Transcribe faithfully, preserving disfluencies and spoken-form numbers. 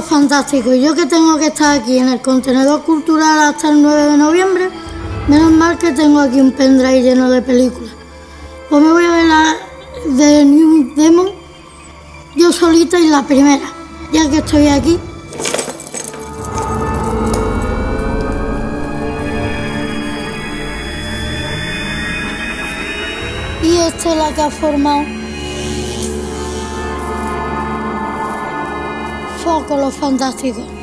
Los Fantásticos. Yo que tengo que estar aquí en el contenedor cultural hasta el nueve de noviembre, menos mal que tengo aquí un pendrive lleno de películas. Pues me voy a ver la de New Demon yo solita y la primera, ya que estoy aquí. Y esta es la que ha formado Foco Los Fantásticos.